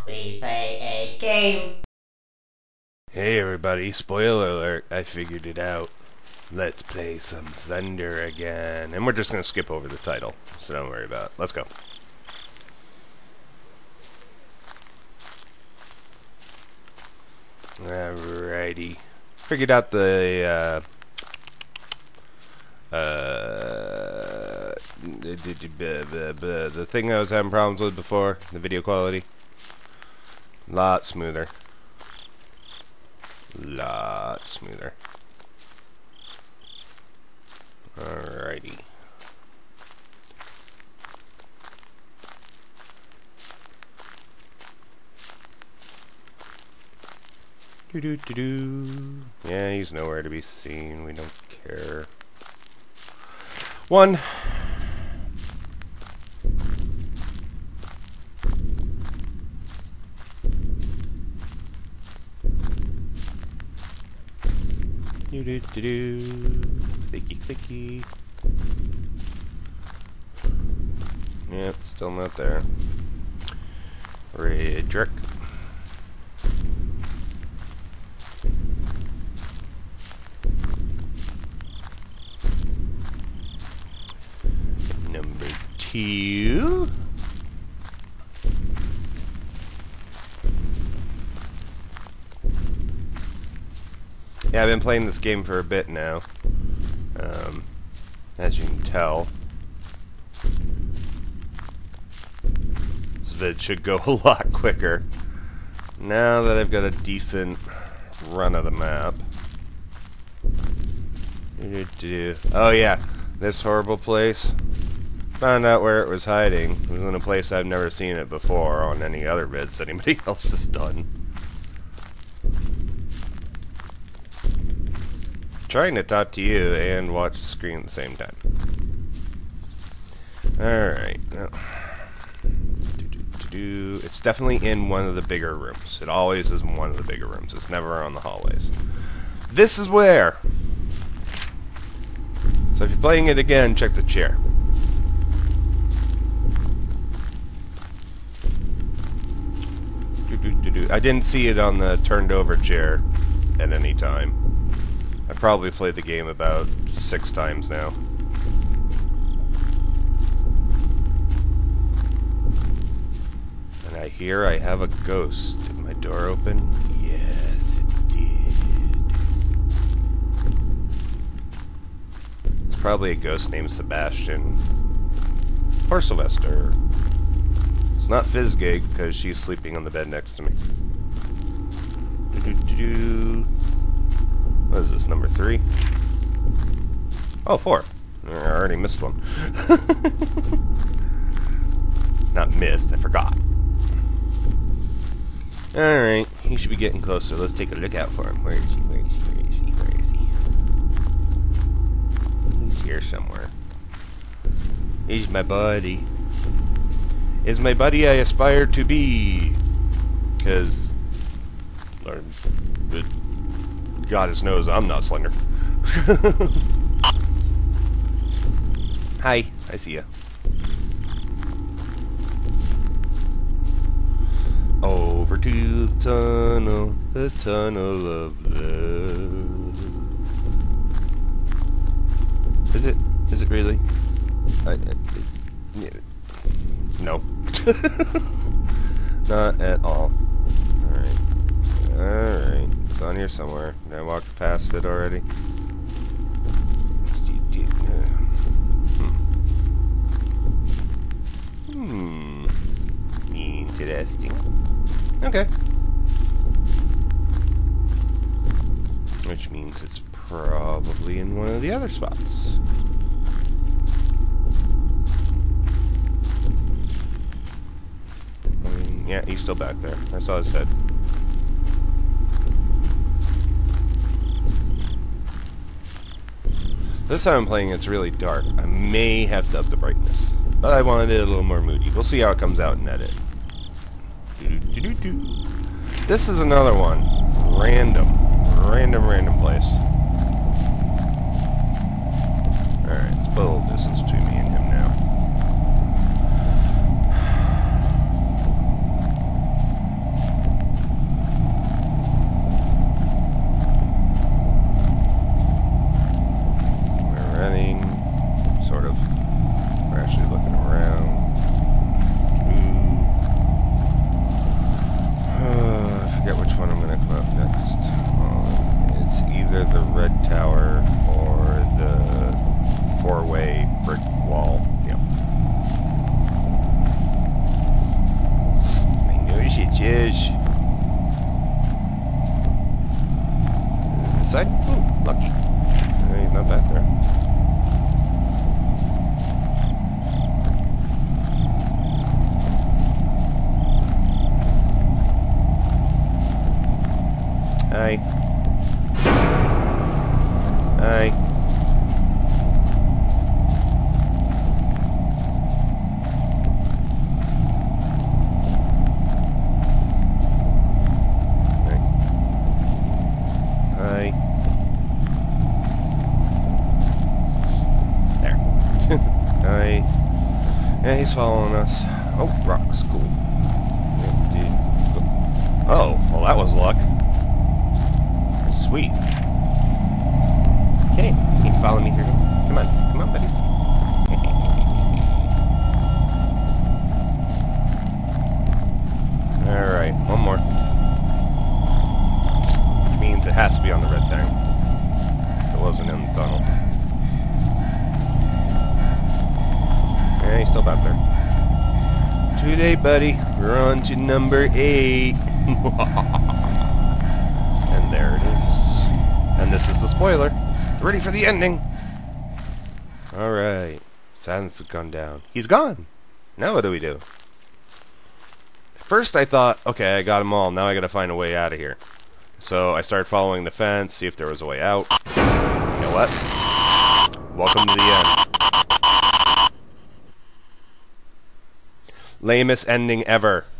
we play a game. Hey everybody, spoiler alert, I figured it out. Let's play some Slender again. And we're just going to skip over the title, so don't worry about it. Let's go. Alrighty. Figured out the thing I was having problems with before, the video quality. Lot smoother. Lot smoother. Alrighty. Do. Yeah, he's nowhere to be seen. We don't care. One. Do. Clicky clicky. Yep, still not there. Red trick. Number 2. Yeah, I've been playing this game for a bit now, as you can tell. This vid should go a lot quicker now that I've got a decent run of the map. Oh yeah, this horrible place. Found out where it was hiding. It was in a place I've never seen it before on any other vids anybody else has done. Trying to talk to you and watch the screen at the same time. Alright. It's definitely in one of the bigger rooms. It always is in one of the bigger rooms. It's never on the hallways. This is where. So if you're playing it again, check the chair. I didn't see it on the turned over chair at any time. I probably played the game about 6 times now. And I hear I have a ghost. Did my door open? Yes, it did. It's probably a ghost named Sebastian. Or Sylvester. It's not Fizzgig, because she's sleeping on the bed next to me. What is this, number 3? Oh, 4. I already missed one. Not missed, I forgot. Alright, he should be getting closer. Let's take a look out for him. Where is he? Where is he? Where is he? Where is he? He's here somewhere. He's my buddy. Is my buddy I aspire to be. Because God knows I'm not Slender. Hi, I see ya. Over to the tunnel of love. Is it? Is it really? No. Not at all. Alright. Alright. It's on here somewhere. I walked past it already. Interesting. Okay. Which means it's probably in one of the other spots. Yeah, he's still back there. I saw his head. This time I'm playing, it's really dark. I may have to up the brightness. But I wanted it a little more moody. We'll see how it comes out in edit. This is another one. Random place. Alright, let's put a little distance between me and him now. this side? Lucky. He's not back there. Hi. Hi. Hi. There. Hi. Yeah, he's following us. Oh, rocks. Cool. Yeah, dude. Oh, well, that was luck. Sweet. Okay, can you follow me through? Come on, buddy. Alright, one more. Which means it has to be on the red tank. It wasn't in the tunnel. Yeah, he's still back there. Today, buddy, we're on to number 8. And there it is. And this is the spoiler. Ready for the ending. Alright. Silence has gone down. He's gone. Now what do we do? First I thought, okay, I got them all. Now I gotta find a way out of here. So I started following the fence, see if there was a way out. You know what? Welcome to the end. Lamest ending ever.